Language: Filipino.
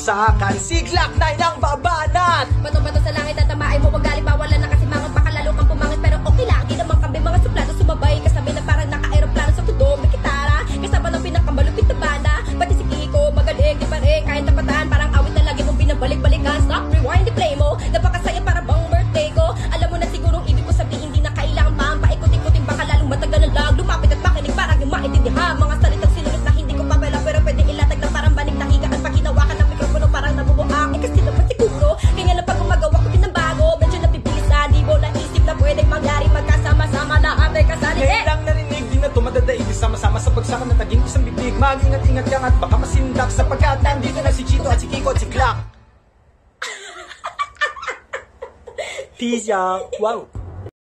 bagsakan, siglak na ang babanat. Bato-bato sa langit at tamaay mo, wag galibawalan na kasi mangot, baka lalo kang pumangit. Pero okay lang, di naman kami mga suplado, sumabay kasabi na parang naka-aeroplano sa tudong may kitara, kasama ng pinakamalupit na banda. Pati si Kiko, magaling, di pa rin kahit tapatan, parang awit na lagi mong binabalik-balikan. Stop, rewind, i-play mo, napakasaya para bang birthday ko. Alam mo na sigurong ibig ko sabihin, di na kailangan pa ang paikot-ikotin, baka lalong matagal ang lag. Lumapit at makinig parang yung maintindihan mga salitang sinunod na hindi ko papela, pero pwede ilatag na parang banig na higa. At pag hinawakan ng mikropono parang nabubuak, kasi naman siguro kaya nga na pag gumagawa ko pinambago, medyo napibilisan, di mo naisip na pwedeng mangyari magkasama-sama na atay kasali. Ngayon lang narinig, di na tumadadaig, sama-sama sa pagsaka na taging isang bibig. Mag-ingat-ingat ka at baka masindak, sapagkat nandito na si Chito at si Kiko at si Clark. Peace, y'all. Wow.